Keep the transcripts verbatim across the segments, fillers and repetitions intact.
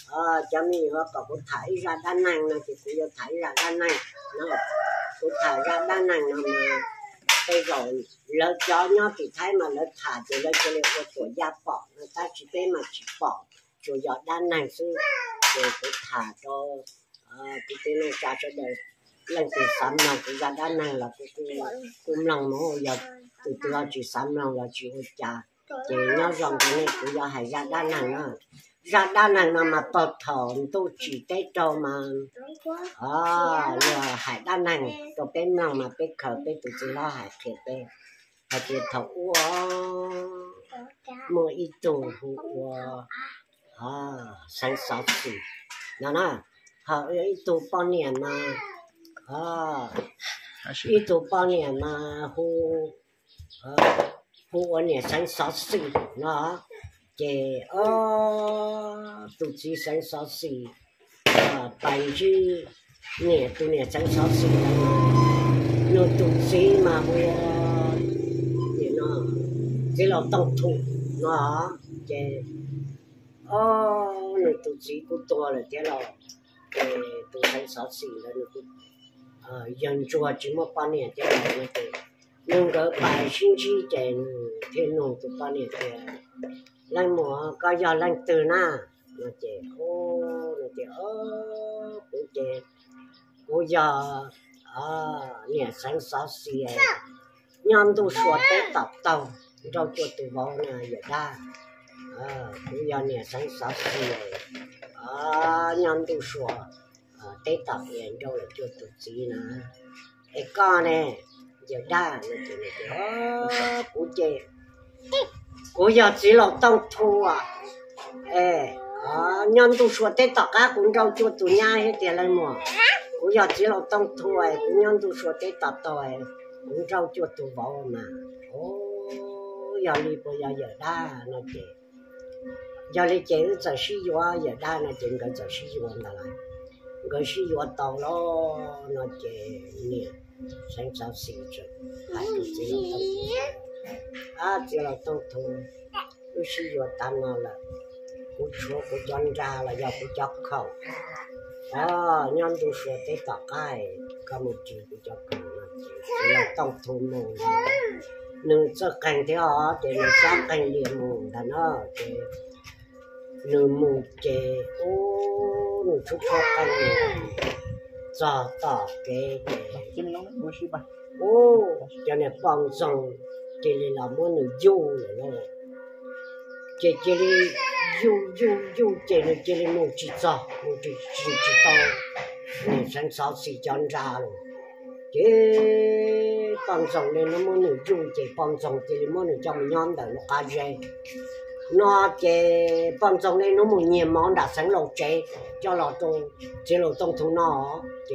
ờ cho mình họ có cũng thấy ra đa năng là thì cũng thấy ra đa năng nó cũng thấy ra đa năng nó mà bây rồi lỡ cho nhau thì thấy mà lỡ thả thì lỡ cho liệu của gia bỏ người ta chỉ biết mà chỉ bỏ rồi giờ đa năng sư thì cũng thả cho cái tên này trả cho đời lần từ sắm nào cũng ra đa năng là cũng cũng cũng lòng nó giờ từ từ chỉ sắm nào là chỉ hỗ trợ thì nhau dòng cái này cũng giờ hay ra đa năng á ra đa năng nào mà bật thở tôi chỉ tết trâu mà à giờ hải đa năng tôi bên lòng mà bên khờ bên tụi chị lo hải thiệt bên hải thiệt thấu mua ít tù à sáng sáu xì nó nè họ ít tù bao nhiêu mà à ít tù bao nhiêu mà hu hu anh này sáng sáu xì nó chị ơ tụi chị sáng sáu xì à bảy chứ nè tụi nè sáng sáu xì nó tụi chị mà bây giờ nó cái là tông thủ nó chị ơ nó tụi chị cũng to là thế là tụi sáng sáu xì là nó cũng dân chùa chỉ một bao nhiêu thế là nó thì nhưng cái bài sinh chi chị thiên nông tụi bao nhiêu thế lần mùa có giờ lần từ na nó chị ô nó chị ơ cô chị cô giờ à nè sáng sáu xì nhom tu sửa tết tập tàu rau chuột từ vào nè vậy ta à cô giờ nè sáng sáu xì à nhom tu sửa tết tập nè rau là chuột từ gì nè cái con nè vậy ta nó chị ơ cô chị cô giờ chỉ là tông thu à ê à nhân tu sửa tết tất cả cũng rau chuột tụi nhà hết tiền lên mùa cô giờ chỉ là tông thu ấy cũng nhân tu sửa tết tất rồi cũng rau chuột tụi vào mà ô giờ đi bây giờ giờ đa nó chị giờ đi chị giờ sử dụng giờ đa nó chị cái giờ sử dụng đó là cái sử dụng tàu lo nó chị nè sáng sáu xì chứ hai cái chỉ là tông à chỉ là tông thu cứ sử dụng tam nó là cú chúa cú chọn ra là do cú chọc khẩu à nhân tu sửa tết tất cái có một chữ cú chọc khẩu là chỉ là tông thu mù nương cho cảnh theo họ thì nó chắc cảnh liền mù là nó thì nương mù thì ô nương chút cho cảnh cho tỏ cái ô cho nên bằng dòng thì là muốn nương du rồi đó chỉ chỉ đi du du du chỉ là chỉ là một chỉ cho một chỉ chỉ chỉ tao nên sáng sáu xì chọn ra rồi chỉ bằng dòng nên nó muốn nửa du chỉ bằng dòng thì muốn nửa trong nhon đời nó cá dê nó chỉ bằng dòng nên nó muốn nhiều món đã sáng lẩu chế cho lẩu tôm chỉ lẩu tôm thu nó chỉ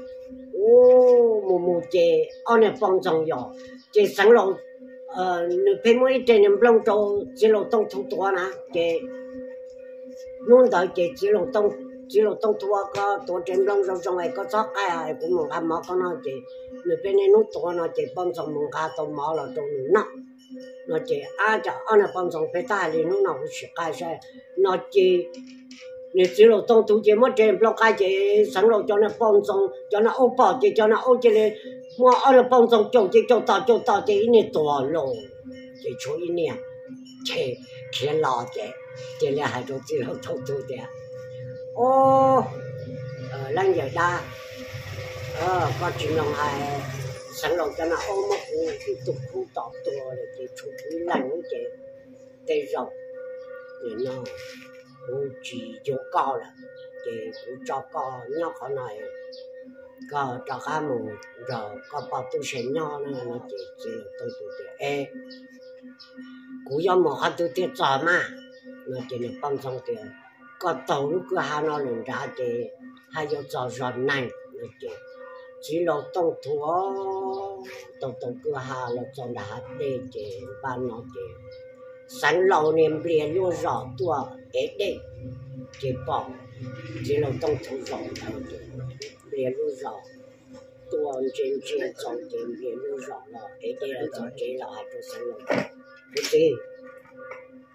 ô mù mù chỉ anh này bằng dòng rồi chỉ sáng lẩu ờ nửa bên mỗi trên nằm lông trâu chỉ lẩu tôm thu to nè chỉ luôn đợi chỉ chỉ lẩu tôm chỉ lẩu tôm thu có to trên lông rau rau này có chót cái này cũng một cái mỏ có nó chỉ nửa bên này nó to nó chỉ bằng dòng một cái tôm mỏ là tôm nặng nó chỉ à cho anh là bằng dòng phải tay thì nó nào cũng sẽ cái sẽ nó chỉ nếu chỉ lẩu tôm thu chỉ mất trên lông cái chỉ sáng lẩu cho nó bằng dòng cho nó ốp bỏ chỉ cho nó ốp chỉ này mua anh là bằng dòng trồng chỉ trồng tao trồng tao chỉ này to lẩu chỉ cho一年chỉ thiên lò chỉ chỉ là hai chỗ chỉ lẩu tôm thu đấy ô ờ lần giờ đa ờ có chuyện lòng hay sáng lẩu cho nó ốp một cái tục khu tọt to rồi chỉ chụp cái lần chỉ để rộng để nó cũng chỉ cho cao là để cũng cho cao nhau khó này có cho cá mù rồi có bao tu sửa nhau nữa nó chỉ chỉ tôi tôi để e cũng do một hai tôi tiết cho mà nó chỉ là bằng xong tiền có tàu lúc cứ hai nó lên ra thì hai giờ cho giòn này nó chỉ chỉ là tông thua tông tông cứ hai là cho đã để chỉ ban nó chỉ sáng lâu niệm liền luôn rõ tua hết đi chỉ bỏ chỉ là tông thua rõ liền luôn rõ tua trên trên trong trên liền luôn rõ là hết đi là cho chỉ là hai chỗ sáng lâu cái gì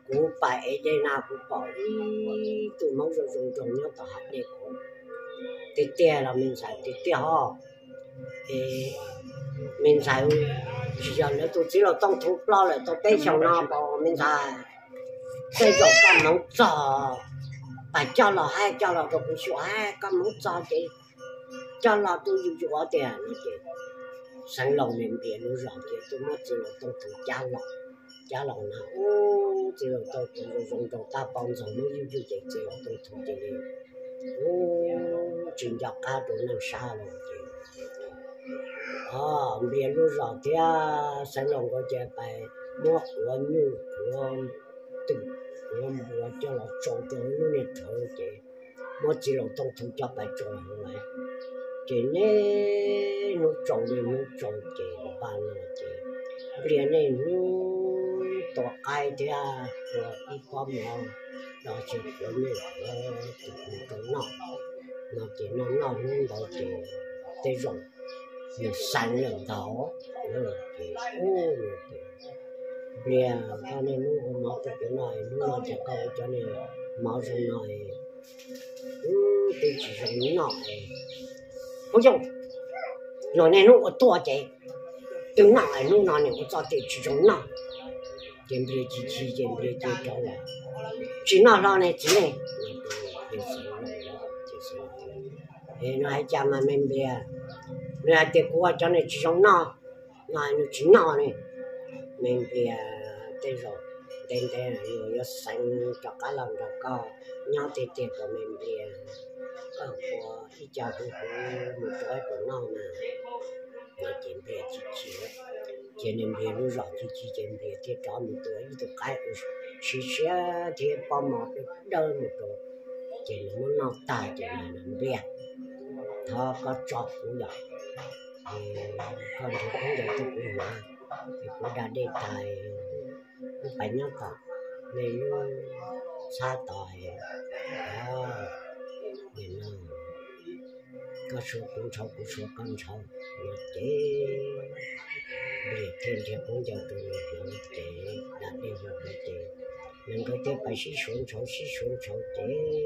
cú bảy đây nào cú bỏ tụi mong rồi dùng trồng nhau tao hạt đây cú tết tết là mình xài tết tết ho thì mình xài chỉ giờ nữa tôi chỉ là tông thuốc lo lại tôi bé chồng nó bỏ mình xài cái dầu cam nóng giò phải cho là hai cho là tôi cũng sửa hai cam nóng giò chị cho là tôi dùng cho tiền nữa chị sáng lòng mình biển nó rõ chị tôi mất chỉ là tông thuốc cha lọ cha lọ nào ô chỉ là tôi tôi dùng trong ta bông rồi mới dùng cho chị chỉ là tông thuốc chị đi ô chuyện giặc cá đồ năng xa rồi chị à biển nó rõ thì sáng lòng có chơi bài mua của nhu của từng của mua cho là trộn trộn nó này thôi chị mua chỉ là tông thuốc cho bài trộn rồi chị nè nó trồng thì nó trồng chị ban là chị liền này nó to cái thế à rồi ít con nó đó chỉ có như là nó nó nó chỉ nó nó nó đó chị thế rồi nó sáng lần đó nó chị ô liền cho nên nó nó cái cái này nó nó chỉ có cho nên máu trong này thì chỉ dùng nó không dùng rồi này nó có to chứ đừng nào này nó nào này có cho thì chỉ dùng nó tiền bia chỉ chỉ tiền bia chỉ cho là chỉ nào đó này chỉ này thì nó hay chăm mà mình bia nó hay tiệc qua cho này chỉ dùng nó này nó chỉ nó này mình bia thế rồi đến đây là nhiều xanh cho cá lòng cho co nhau tiệc tiệc của mình bia ở của ít cha cũng một cái của nó mà nó chuyện bia chỉ chỉ cho nên bia nó rõ chỉ chỉ chuyện bia thì cho mình tuổi từ cái chỉ sẽ thì bao một cái đơn một chỗ cho nên nó nó tài cho nên nó bia thọ có chọt cũng vậy còn thì cũng vậy tôi cũng vậy thì cũng đã đề tài cũng phải nhớ cả nên nó xa tài đó nên nó có số cũng cháu cũng số con cháu nó chế để thêm thêm cũng cho tôi nó chế đã đi rồi nó chế nên có thể phải sĩ xuống cháu sĩ xuống cháu chế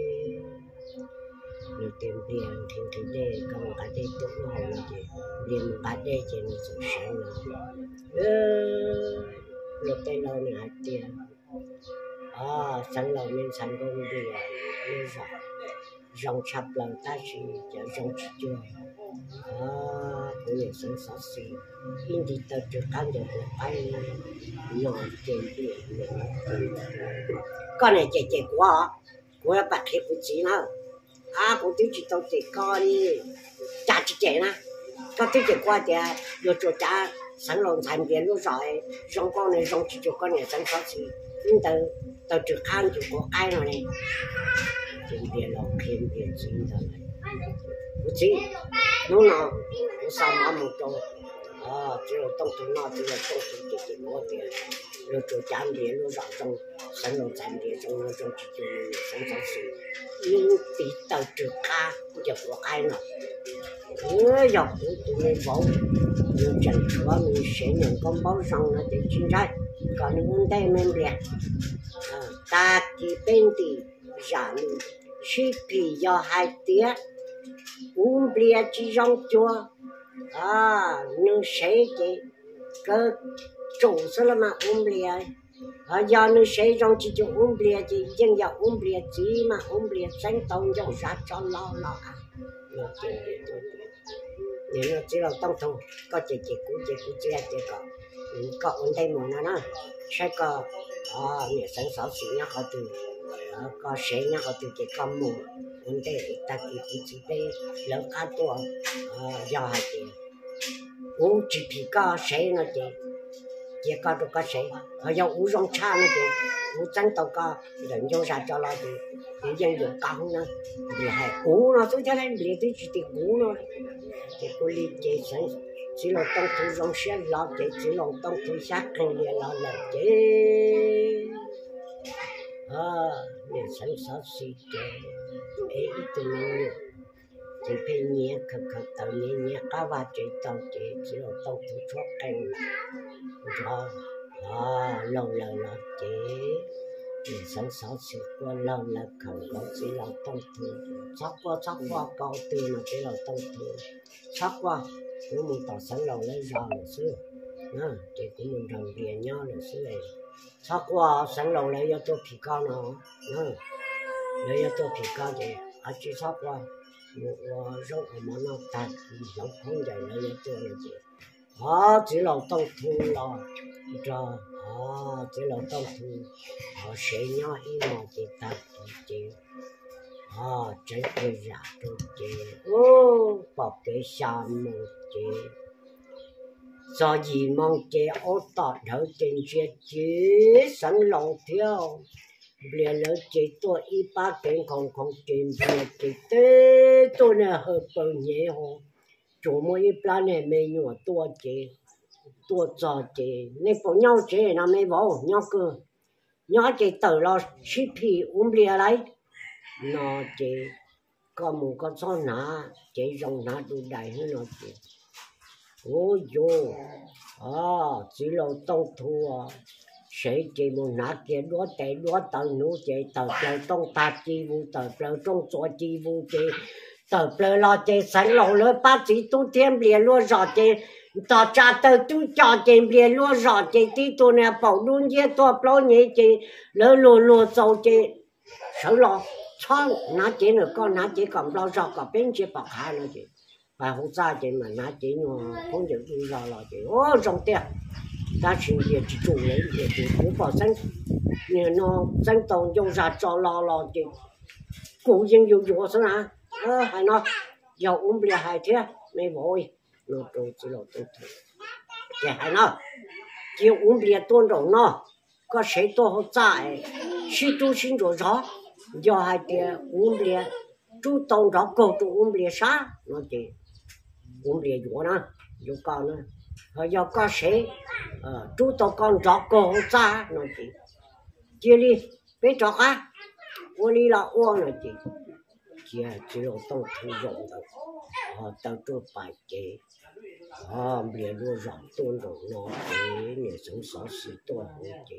nó tìm tiền thêm cái đề còn cái đề tốt nó là chế liền cái đề trên nó sẽ sáng nó lúc tay lâu này hạt tiền à sáng lâu nên sáng công đi như vậy rong chập lần ta chỉ cho rong chỉ chưa à cũng là sống sót xí in đi tới trước căn được một cái nhỏ tiền tiền con này chạy chạy quá quá bạc hết cũng chỉ nào à cũng tiêu chỉ tao chạy con đi cha chỉ chạy na con tiêu chạy qua thì rồi cho cha sáng lâu thành tiền lúc rồi rong con này rong chỉ cho con này sống sót xí in tới tới trước căn chỉ có cái nào này tiền tiền là thêm tiền chính thôi cái gì nó nào nó sao mà một chỗ à chỉ là tông thủ nó chỉ là tông thủ chỉ chỉ mua tiền rồi chỗ chán tiền nó rõ trong sáng rồi chán tiền trong nó trong chỉ cho mình sáng sáng sự nhưng tí tàu trượt ca cũng chẳng có ai nào cứ dọc tụi mình bảo mình chẳng có mình sẽ nhận công báo rằng là để chính sách còn những đây mình biết ta chỉ bên thì giảm chỉ vì do hai tiếng uống bia chỉ rong chua à nhưng sẽ chỉ cái chủ số là mà uống bia à do nhưng sẽ rong chỉ cho uống bia chỉ nhưng giờ uống bia chỉ mà uống bia sáng tông cho ra cho lo lo à nên nó chỉ là tông thùng có chỉ chỉ cú chỉ cú chỉ là chỉ có có ổn định mà nó nó sẽ có à nhiều sáng sáu xí nhá có từ có sẽ nhá có từ cái con mù ổn định ta chỉ chỉ chỉ để lớn khá to do hai tiền uống chỉ bị có sẽ nó chỉ chỉ có được có sẽ họ do uống rong cha nó chỉ uống trắng tàu có đừng vô ra cho lo thì thì dân dùng cao nữa thì hay uống nó tôi cho nên liền tôi chỉ tiền uống nó thì cô đi chơi sáng chỉ là tông thủ rong sẽ lo chỉ chỉ là tông thủ sát cái liền lo là chỉ à nên sáng sáu xí chơi ấy tụi mình chỉ phải nhẹ khập khập tàu nhẹ nhẹ cá va chạy tàu chạy chỉ là tông thủ thoát canh rồi à lâu lâu là chế để sáng sáu sự qua lâu là khẩu đó chỉ là tâm thường chắc qua chắc qua cao từ mà chỉ là tâm thường chắc qua nếu mình tỏ sáng lâu lấy ra là xưa nè thì cũng mình đồng tiền nhau là xưa này chắc qua sáng lâu lấy cho tôi phi cao nào nè lấy cho tôi phi cao thì à chỉ chắc qua một rau mà nó tạt giống không dậy lấy cho tôi là gì à chỉ là tâm thường là cho à chỉ là tâm thường họ sẽ nhau ý mà chỉ tạt chỉ à trái cây giả tôi chỉ ô bảo cái sao mà chỉ do gì mong chỉ ô tọt ở trên chiếc chỉ sẵn lòng theo bây giờ chỉ tôi ít ba cái không không trên bây giờ chỉ thế tôi này hơi bận nhẹ hồ chủ mỗi ít plan này mình nhỏ tôi chỉ tôi cho chỉ nên phụ nhau chỉ là mấy bảo nhau cơ nhau chỉ tự lo ship thì uống bia lấy nó chỉ có một con số nã chỉ dùng nã đủ đầy hơn nó chỉ ôi yo à chỉ là tông thua sẽ chỉ một nã kia đua chạy đua tàu nô chỉ tàu plei trong ta chi vu tàu plei trong chỗ chi vu chỉ tàu plei lo chỉ sáng lộ lối ba chỉ tu thêm liền luôn rồi chỉ tàu cha tàu tu cha chỉ liền luôn rồi chỉ tí tu này bảo luôn chứ tu bao nhiêu chỉ lỡ lùa lùa dầu chỉ sợ lo chọn nã chỉ nữa con nã chỉ còn lo rồi còn bên chỉ bảo hai nữa chỉ và hôm sau chỉ mà nã chỉ nó không chịu đi rồi rồi chỉ ô rong tiền ta chỉ việc chỉ chủ lấy việc chỉ cũng bảo sinh như nó sinh tồn dùng ra cho lo lo chỉ cũng riêng dùng dùng sao nào ơ hay nó giàu uống bia hay thế mấy vội nó tôi chỉ là tôi thôi chỉ hay nó chỉ uống bia tôn trọng nó có谁多好在许多心着着要还得uống bia chủ động cho cầu chủ uống bia啥nó chỉ uống bia nhiều nữa nhiều cao nữa họ要có谁呃主动讲着cầu啥nó chỉ chỉ đi biết cho á我哩了我呢chỉ chỉ chỉ làต้องถูก用的họ tao cho bài chế họ bia luôn rộng tôn trọng nó để để sống sáu sự tôn hữu chế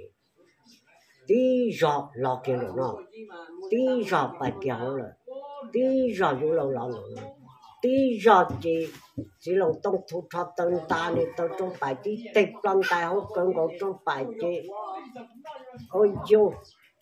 tí rõ lo kia rồi nó tí rõ bài kéo rồi tí rõ vô lâu lâu rồi tí rõ chỉ chỉ là tông thu thập tân ta này tao trong bài tí tịch lòng tài hậu cơn có trong bài chế ôi vô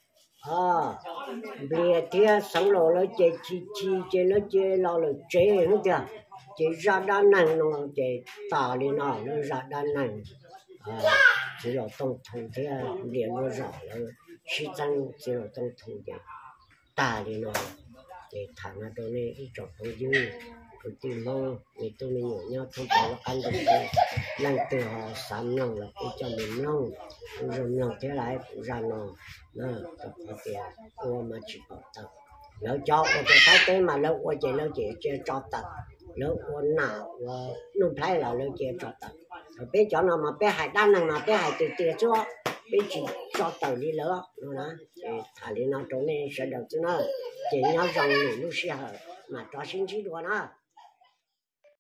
à bia thia sống lộ nó chế chi chi chế nó chế lo là chế không được chế ra đa năng nó chế tả lên nó nó ra đa năng à chỉ là tông thu thia liền nó rõ là sĩ dân chỉ là tông thu chế tả lên nó chế thằng ở đây này ít chọn không dư cái tìm mong người tôi mình nhổ nhau không phải là ăn được cái lần từ họ sắm nhau là cái cho mình nhau rồi nhau thế lại ra nó nó tập hợp tiền qua mà chỉ có tập lỡ cho ở cái tay tên mà lỡ qua chỉ lỡ chỉ chơi cho tập lỡ qua nào nó thấy là lỡ chơi cho tập rồi bé cho nó mà bé hải đan này mà bé hải từ từ cho bé chỉ cho tập đi lỡ nó đó thả đi nó chỗ này sẽ được chứ nó chỉ nhau rằng này lúc xưa mà cho sinh chi đùa nó